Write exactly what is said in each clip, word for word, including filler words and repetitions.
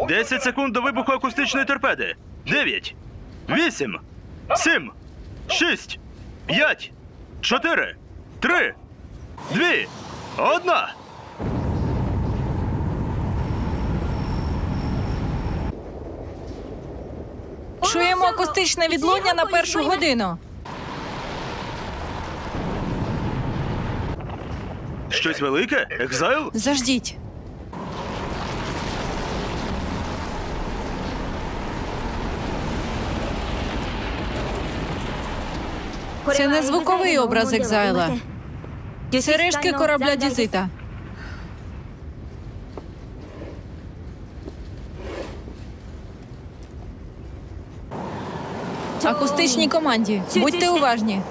Десять секунд до вибуху акустичної торпеди. Дев'ять. Вісім. Сім. Шість. П'ять. Чотири. Три. Дві. Одна. Чуємо акустичне відлуння на першу годину. Щось велике? Екзайл? Заждіть. Це не звуковий образ Екзайла. Це рештки корабля Дізита. Акустичній команді. Будьте уважні.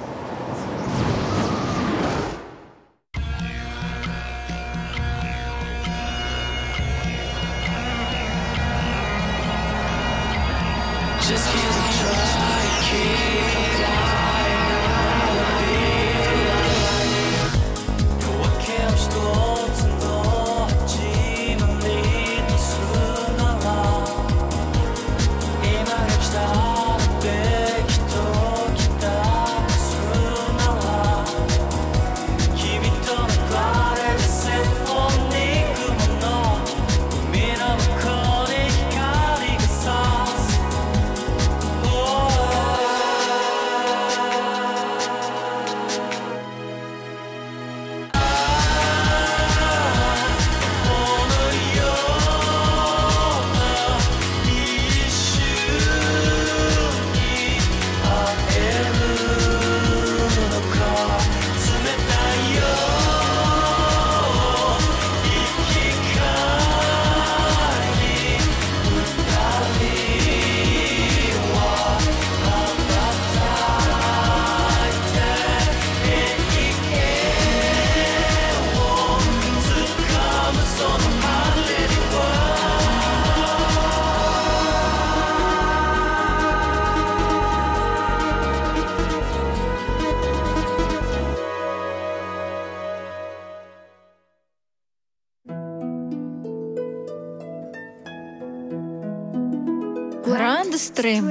Грандстрим.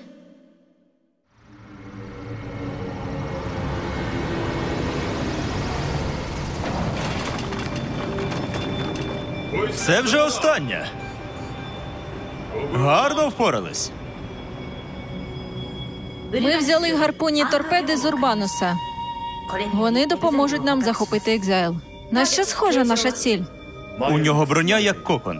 Це вже останнє. Гарно впорались. Ми взяли гарпунні торпеди з Урбануса. Вони допоможуть нам захопити Екзайл. На що схожа наша ціль? У нього броня як кокон.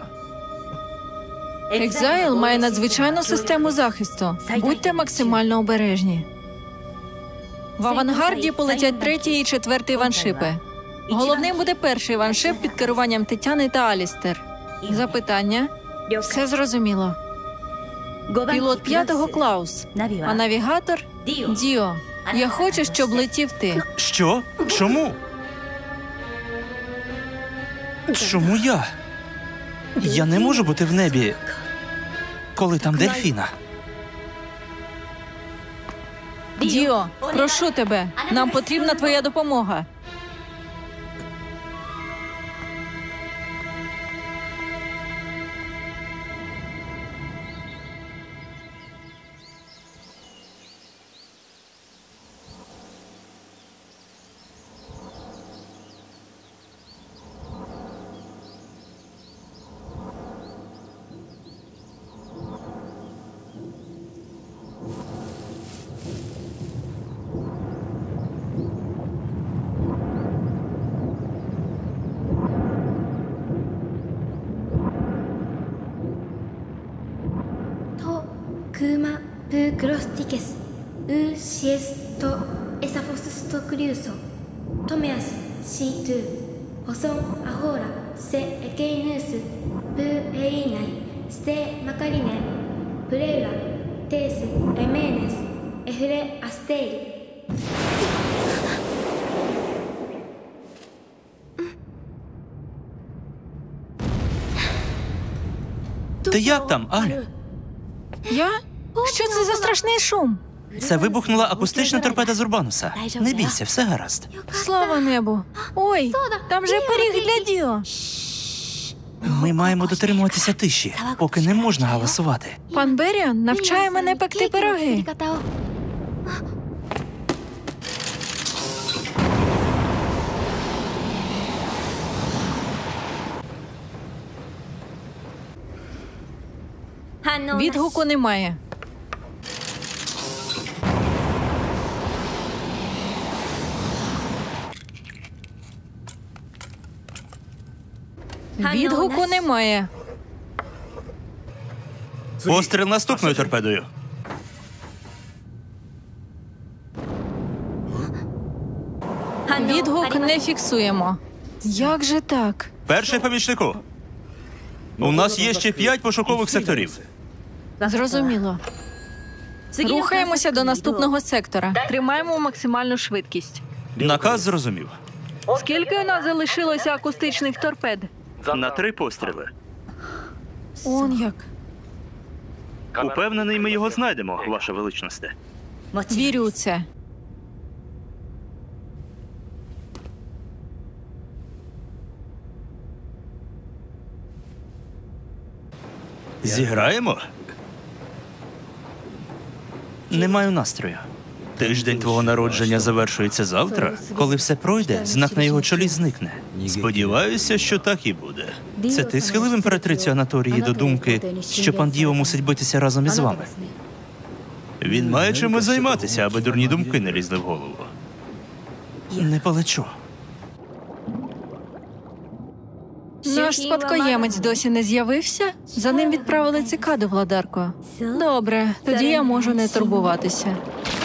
Екзайл має надзвичайну систему захисту. Будьте максимально обережні. В авангарді полетять третій і четвертий ваншипи. Головним буде перший ваншип під керуванням Тетяни та Алістер. Запитання? Все зрозуміло. Пілот п'ятого Клаус, а навігатор Діо. Я хочу, щоб летів ти. Що? Чому? Чому я? Я не можу бути в небі, коли там дельфіна. Діо, прошу тебе, нам потрібна твоя допомога. Kuma Pucrosticus, Usiesто Esaphossto Cruso, Tomeas C two, Hoson Ahora, Se Ekeinus, Pu Einai, Ste Macarine, Pureura, Tes Emenes, Efre Astei. Ти як там, Аль? Я? Що це за страшний шум? Це вибухнула акустична торпеда з Урбануса. Не бійся, все гаразд. Слава небу. Ой, там же пиріг для Діо. Ми маємо дотримуватися тиші, поки не можна галасувати. Пан Беріон навчає мене пекти пироги. 反応なし Відгуку немає. Відгуку немає. Постріл наступною торпедою. Відгук не фіксуємо. Як же так? Перший помічнику. У нас є ще п'ять пошукових секторів. Зрозуміло. Рухаємося до наступного сектора. Тримаємо максимальну швидкість. Наказ зрозумів. Скільки у нас залишилося акустичних торпед? На три постріли. Он як. Упевнений, ми його знайдемо, Ваша Величність. Вірю у це. Зіграємо? Не маю настрою. Тиждень твого народження завершується завтра. Коли все пройде, знак на його чолі зникне. Сподіваюся, що так і буде. Це ти схилив імператрицю Анаторії до думки, що пан Діо мусить битися разом із вами? Він має чимось займатися, аби дурні думки не лізли в голову. Не полечу. Наш спадкоємець досі не з'явився? За ним відправили цикаду, владарко. Добре, тоді я можу не турбуватися.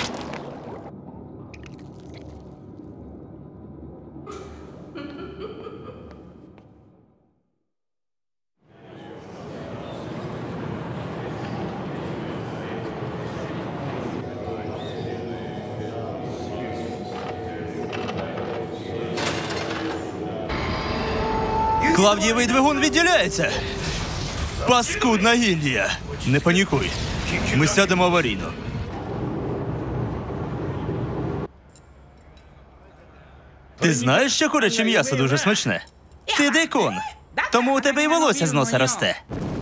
Клавдієвий двигун відділяється! Паскудна гільдія! Не панікуй. Ми сядемо аварійно. Ти знаєш, що куряче м'ясо дуже смачне? Ти дикун! Тому у тебе й волосся з носа росте.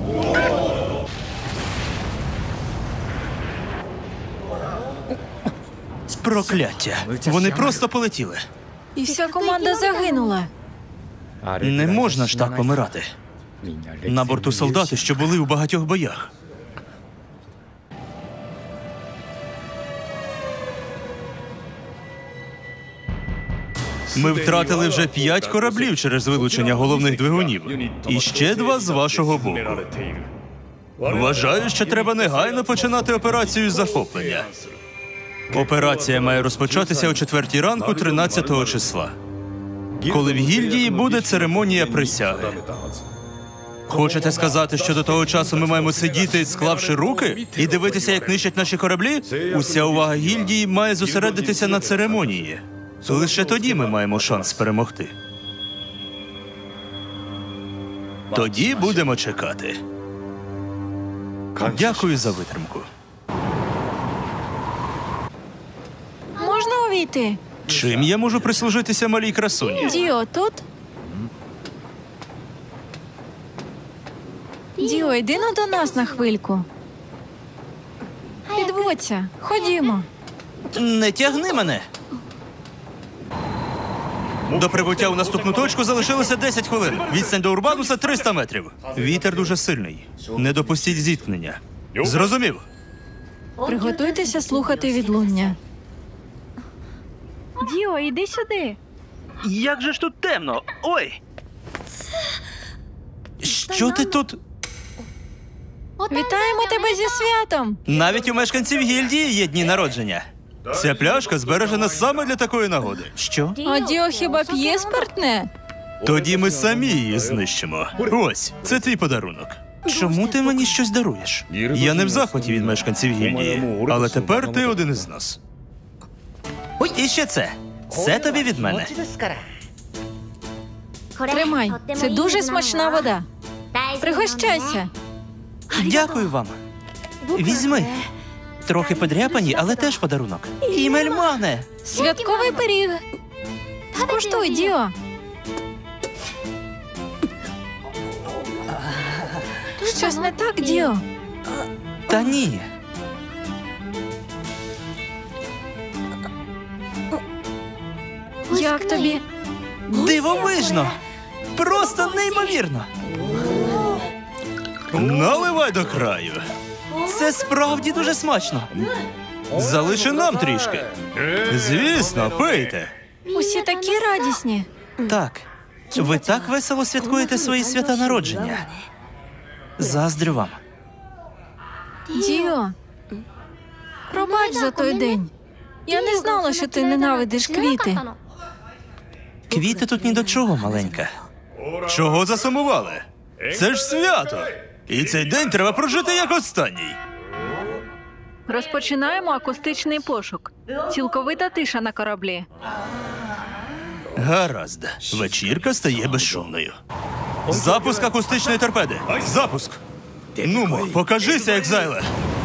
Прокляття! Вони просто полетіли. І вся команда загинула. Не можна ж так помирати. На борту солдати, що були у багатьох боях. Ми втратили вже п'ять кораблів через вилучення головних двигунів. І ще два з вашого боку. Вважаю, що треба негайно починати операцію з захоплення. Операція має розпочатися о четвертій ранку тринадцятого числа. Коли в гільдії буде церемонія присяги. Хочете сказати, що до того часу ми маємо сидіти, склавши руки, і дивитися, як нищать наші кораблі? Уся увага гільдії має зосередитися на церемонії. Лише тоді ми маємо шанс перемогти. Тоді будемо чекати. Дякую за витримку. Можна увійти? Чим я можу прислужитися малій красуні? Діо тут? Діо, йди ну до нас на хвильку. Підводься, ходімо. Не тягни мене! До прибуття у наступну точку залишилося десять хвилин. Відстань до Урбануса триста метрів. Вітер дуже сильний. Не допустіть зіткнення. Зрозумів? Приготуйтеся слухати відлуння. Діо, йди сюди. Як же ж тут темно? Ой! Що ти тут? Вітаємо тебе зі святом! Навіть у мешканців гільдії є дні народження. Ця пляшка збережена саме для такої нагоди. Що? А Діо хіба п'є спиртне? Тоді ми самі її знищимо. Ось, це твій подарунок. Чому ти мені щось даруєш? Я не в захваті від мешканців гільдії, але тепер ти один із нас. І ще це. Це тобі від мене. Тримай, це дуже смачна вода. Пригощайся. Дякую вам. Візьми. Трохи подряпані, але теж подарунок. І мельмане. Святковий пиріг. Скуштуй, Діо. Щось не так, Діо? Та ні. Як тобі? Дивовижно! Просто неймовірно! Наливай до краю. Це справді дуже смачно. Залиши нам трішки. Звісно, пийте. Усі такі радісні. Так, ви так весело святкуєте свої свята народження. Заздрю вам. Діо, пробач за той день. Я не знала, що ти ненавидиш квіти. Квіти тут ні до чого, маленька. Чого засумували? Це ж свято. І цей день треба прожити як останній. Розпочинаємо акустичний пошук. Цілковита тиша на кораблі. Гаразд. Вечірка стає безшумною. Запуск акустичної торпеди. Запуск. Нумо, покажися, Екзайле.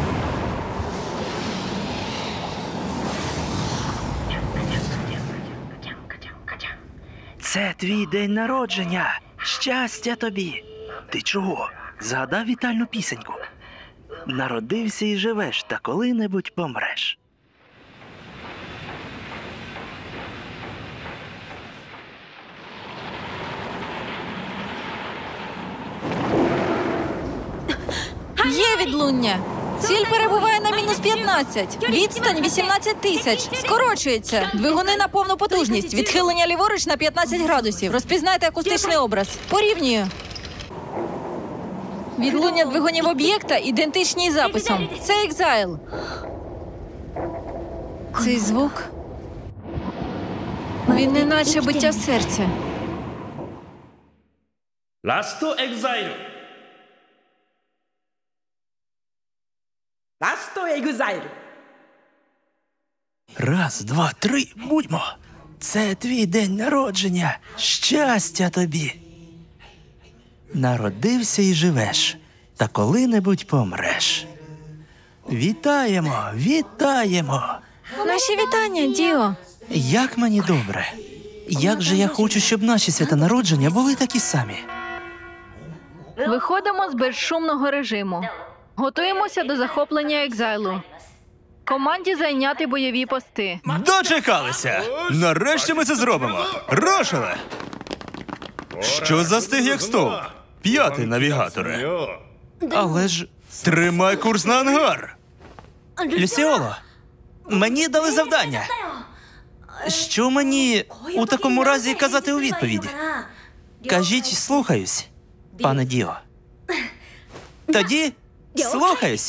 Це твій день народження. Щастя тобі. Ти чого? Згадав вітальну пісеньку. Народився і живеш, та коли-небудь помреш. Є відлуння. Ціль перебуває на мінус п'ятнадцять. Відстань вісімнадцять тисяч. Скорочується. Двигуни на повну потужність. Відхилення ліворуч на п'ятнадцять градусів. Розпізнайте акустичний образ. Порівнюю. Відлуння двигунів об'єкта ідентичні із записом. Це Екзайл. Цей звук. Він неначе биття серця. ラストエグザイルラストエグザイル Раз, два, три, будьмо. Це твій день народження. Щастя тобі. Народився і живеш, та коли-небудь помреш. Вітаємо, вітаємо. Наші вітання, Діо. Як мені добре. Як же я хочу, щоб наші свята народження були такі самі. Виходимо з безшумного режиму. Готуємося до захоплення Екзайлу. Команді зайняти бойові пости. Дочекалися! Нарешті ми це зробимо. Рушили! Що застиг як стовп? П'ятий, навігаторе. Але ж тримай курс на ангар. Люсіоло, мені дали завдання. Що мені у такому разі казати у відповіді? Кажіть, слухаюсь, пане Діо. Тоді слухаюсь.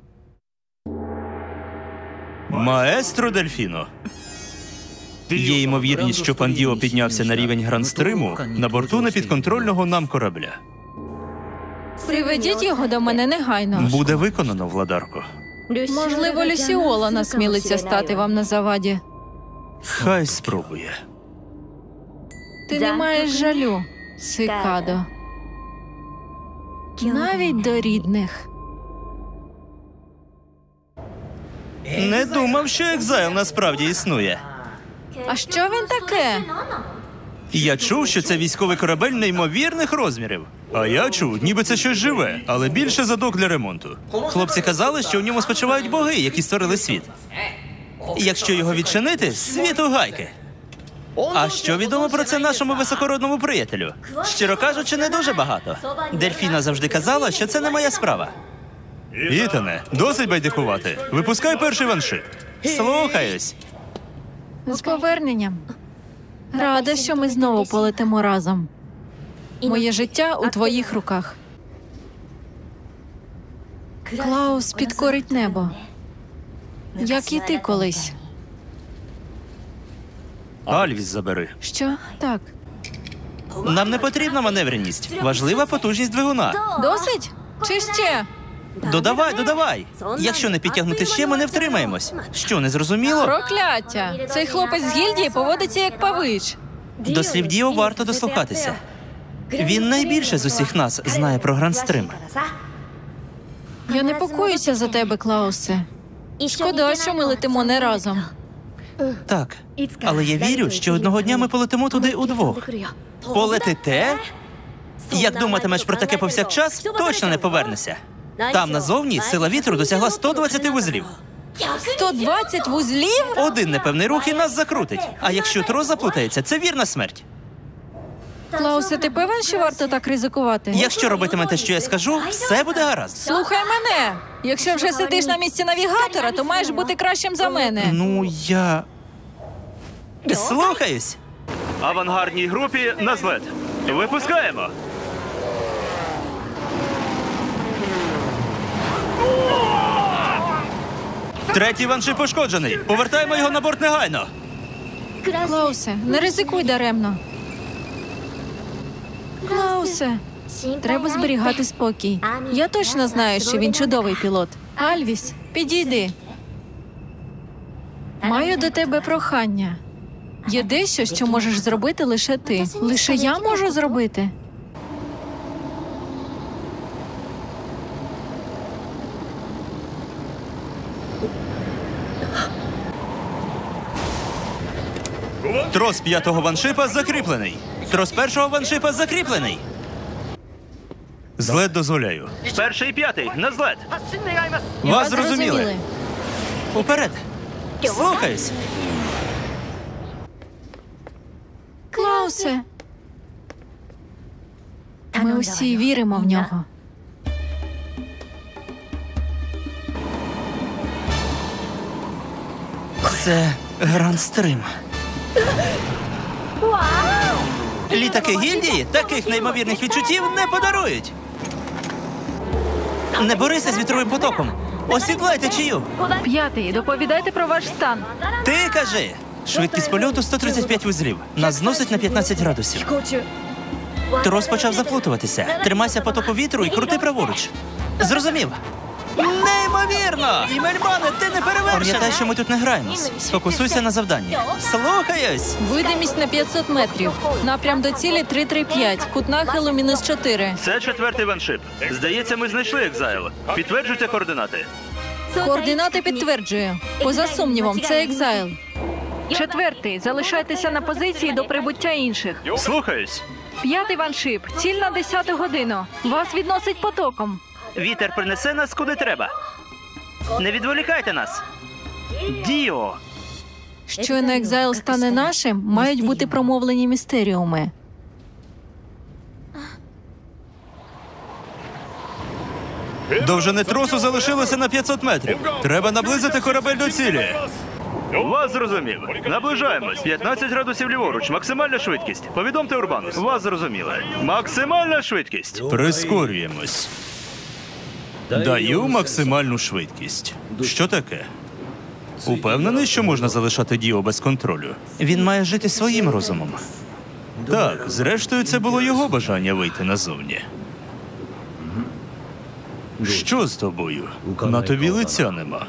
Маестро Дельфіно. Є ймовірність, що пан Діо піднявся на рівень Грандстриму на борту непідконтрольного нам корабля. Приведіть його до мене негайно. Буде виконано, владарко. Можливо, Люсіола насмілиться стати вам на заваді. Хай спробує. Ти не маєш жалю, Цикадо. Навіть до рідних. Не думав, що Екзайл насправді існує. А що він таке? Я чув, що це військовий корабель неймовірних розмірів. А я чув, ніби це щось живе, але більше задок для ремонту. Хлопці казали, що в ньому спочивають боги, які створили світ. Якщо його відчинити, світ у гайки. А що відомо про це нашому високородному приятелю? Щиро кажучи, не дуже багато. Дельфіна завжди казала, що це не моя справа. Ітане, досить байдикувати. Випускай перший ваншип. Слухаюсь. З поверненням. Рада, що ми знову полетимо разом. Моє життя у твоїх руках. Клаус підкорить небо. Як і ти колись. Альвіс забери. Що? Так. Нам не потрібна маневреність. Важлива потужність двигуна. Досить? Чи ще? Додавай, додавай. Якщо не підтягнути ще, ми не втримаємось. Що, не зрозуміло? Прокляття! Цей хлопець з гільдії поводиться як павич. До слів Діо варто дослухатися. Він найбільше з усіх нас знає про Грандстрим. Я непокоюся за тебе, Клаусе. Шкода, що ми летимо не разом. Так, але я вірю, що одного дня ми полетимо туди удвох. Полетите? Як думатимеш про таке повсякчас, точно не повернешся. Там назовні сила вітру досягла сто двадцять вузлів. сто двадцять вузлів? Один непевний рух і нас закрутить. А якщо трос заплутається, це вірна смерть. Клаусе, ти певен, що варто так ризикувати? Якщо робитиме те, що я скажу, все буде гаразд. Слухай мене! Якщо вже сидиш на місці навігатора, то маєш бути кращим за мене. Ну, я... Слухаюсь. Авангардній групі на злет. Випускаємо. Третій ваншип пошкоджений. Повертаємо його на борт негайно. Клаусе, не ризикуй даремно. Клаусе, треба зберігати спокій. Я точно знаю, що він чудовий пілот. Альвіс, підійди. Маю до тебе прохання. Є дещо, що можеш зробити лише ти. Лише я можу зробити. Трос п'ятого ваншипа закріплений. Трос першого ваншипа закріплений. Злет дозволяю. Перший і п'ятий, на злет. Вас зрозуміли. Уперед. Слухаюсь. Клаусе. Ми усі віримо в нього. Це Грандстрим. Літаки гільдії таких неймовірних відчуттів не подарують. Не борися з вітровим потоком. Осідлайте чию. П'ятий, доповідайте про ваш стан. Ти кажи. Швидкість польоту сто тридцять п'ять вузлів. Нас зносить на п'ятнадцять градусів. Трос почав заплутуватися. Тримайся потоку вітру і крути праворуч. Зрозумів? Неймовірно! Імельмане, ти не перевершений! Пам'ятай, що ми тут не граємось. Сфокусуйся на завданні. Слухаюсь! Видимість на п'ятсот метрів. Напрям до цілі три три п'ять. Кут нахилу мінус чотири. Це четвертий ваншип. Здається, ми знайшли екзайл. Підтверджуйте координати. Координати підтверджую. Поза сумнівом, це екзайл. Четвертий. Залишайтеся на позиції до прибуття інших. Слухаюсь. П'ятий ваншип. Ціль на десяту годину. Вас відносить потоком. Вітер принесе нас куди треба. Не відволікайте нас. Діо. Щойно екзайл стане нашим, мають бути промовлені містеріуми. Довжини тросу залишилося на п'ятсот метрів. Треба наблизити корабель до цілі. Вас зрозумів. Наближаємось. п'ятнадцять градусів ліворуч. Максимальна швидкість. Повідомте Урбанус. Вас зрозуміли. Максимальна швидкість. Прискорюємось. Даю максимальну швидкість. Що таке? Упевнений, що можна залишати Діо без контролю? Він має жити своїм розумом. Так, зрештою, це було його бажання вийти назовні. Що з тобою? На тобі лиця нема.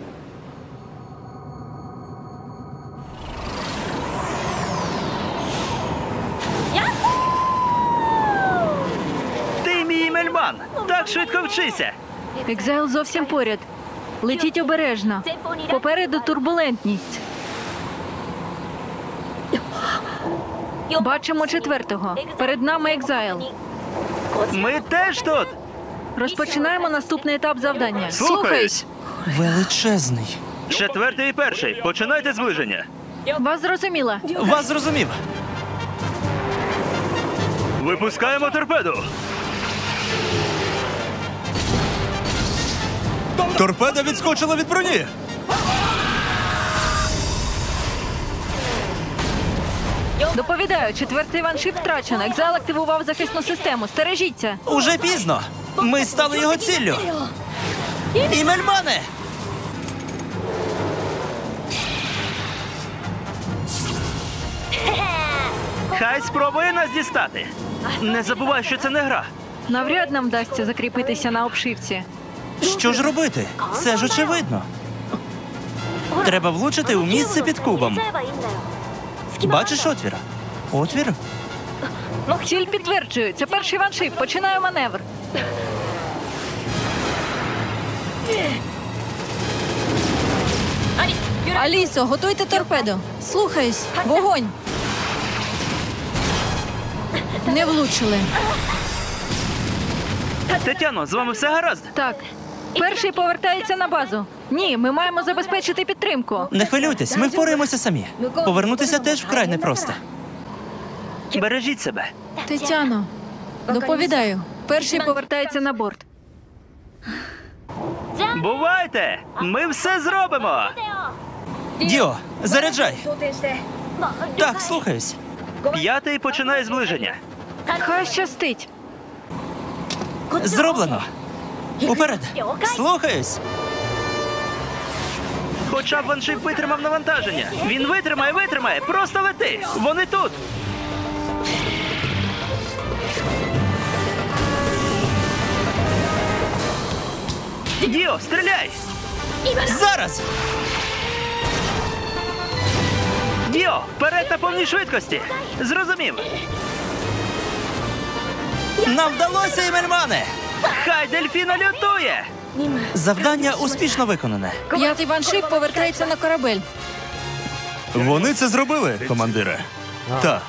Ти мій мельман! Так швидко вчися! Екзайл зовсім поряд. Летіть обережно. Попереду турбулентність. Бачимо четвертого. Перед нами екзайл. Ми теж тут! Розпочинаємо наступний етап завдання. Слухаюсь! Величезний. Четвертий і перший. Починайте зближення. Вас зрозуміло. Вас зрозумів. Випускаємо торпеду. Торпеда відскочила від броні. Доповідаю, четвертий ваншип втрачено. Екзайл активував захисну систему. Стережіться. Уже пізно. Ми стали його ціллю. Імельмане! Хай спробує нас дістати. Не забувай, що це не гра. Навряд нам вдасться закріпитися на обшивці. Що ж робити? Це ж очевидно. Треба влучити у місце під кубом. Бачиш отвір? Отвір? Ціль підтверджую. Це перший ваншип. Починаю маневр. Алісо, готуйте торпеду. Слухаюсь. Вогонь. Не влучили. Тетяно, з вами все гаразд? Так. Перший повертається на базу. Ні, ми маємо забезпечити підтримку. Не хвилюйтесь, ми впораємося самі. Повернутися теж вкрай непросто. Бережіть себе. Тетяно, доповідаю. Перший повертається на борт. Бувайте! Ми все зробимо! Діо, заряджай! Так, слухаюсь. П'ятий починає зближення. Хай щастить. Зроблено. Уперед. Слухаюсь. Хоча б ваншип витримав навантаження. Він витримає, витримає. Просто лети. Вони тут. Діо, стріляй! Зараз! Діо, вперед на повній швидкості! Зрозумів! Нам вдалося, Імельмане! Хай дельфіна лютує! Завдання успішно виконане. П'ятий ваншип повертається на корабель. Вони це зробили, командире. Так.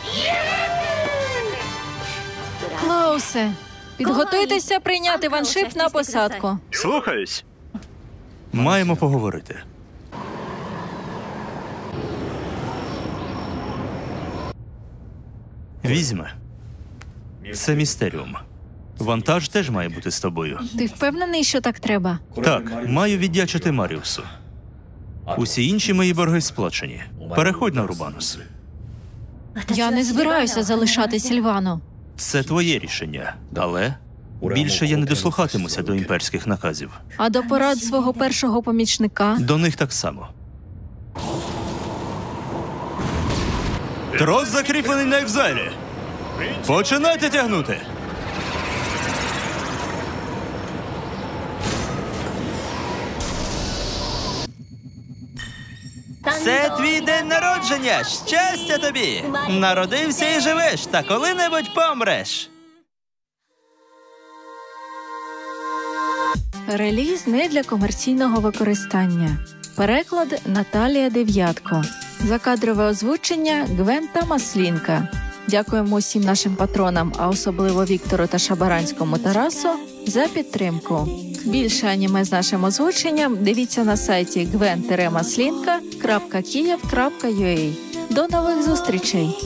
Клаусе, підготуйтеся прийняти ваншип на посадку. Слухаюсь. Маємо поговорити. Візьме. Це містеріум. Вантаж теж має бути з тобою. Ти впевнений, що так треба? Так, маю віддячити Маріусу. Усі інші мої борги сплачені. Переходь на Урбанус. Я не збираюся залишати Сільвану. Це твоє рішення. Але більше я не дослухатимуся до імперських наказів. А до порад свого першого помічника? До них так само. Трос закріплений на екзайлі. Починайте тягнути. Це твій день народження! Щастя тобі! Народився і живеш, та коли-небудь помреш. Реліз не для комерційного використання. Переклад Наталія Дев'ятко. Закадрове озвучення Гвента Маслінка. Дякуємо усім нашим патронам, а особливо Віктору та Шабаранському Тарасу, за підтримку. Більше аніме з нашим озвученням дивіться на сайті гвен маслінка крапка київ крапка ю а. До нових зустрічей!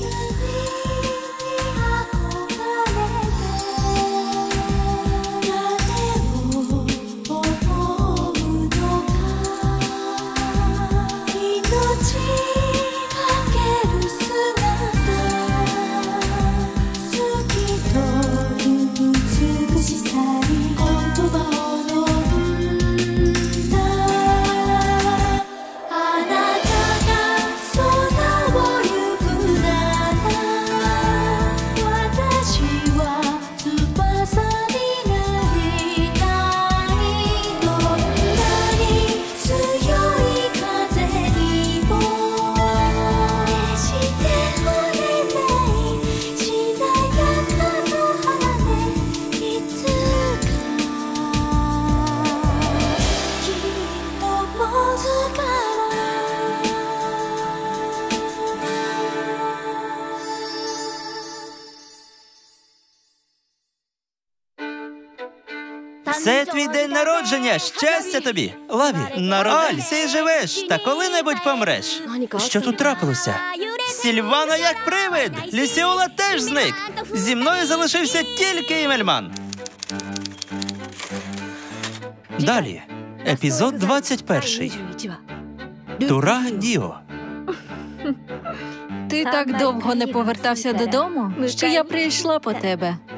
Це твій день народження! Щастя тобі! Лаві, народився і живеш, та коли-небудь помреш. Що тут трапилося? Сільвана як привид! Лісіола теж зник! Зі мною залишився тільки Імельман. Далі. Епізод двадцять перший. Тура Діо. Ти так довго не повертався додому, що я прийшла по тебе.